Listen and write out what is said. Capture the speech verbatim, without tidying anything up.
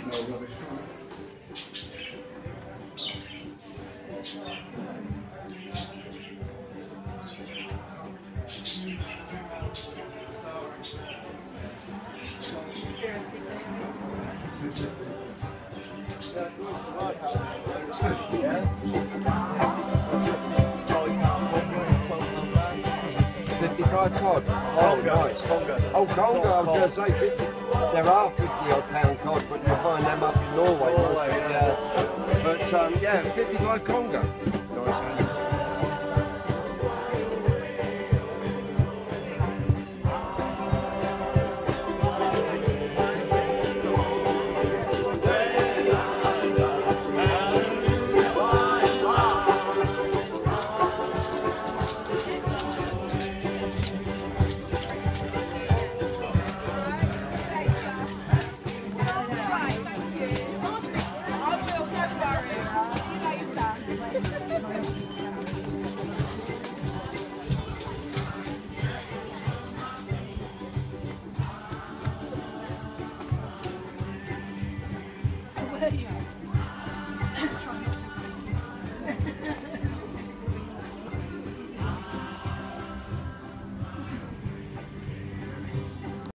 fifty-five cod. Oh, nice. Conga. Oh, Conga, I was going to say fifty. There are fifty odd pound cod, but you'll find them up in Norway. Norway yeah. But um, yeah, fifty-five Conga. Nice. William.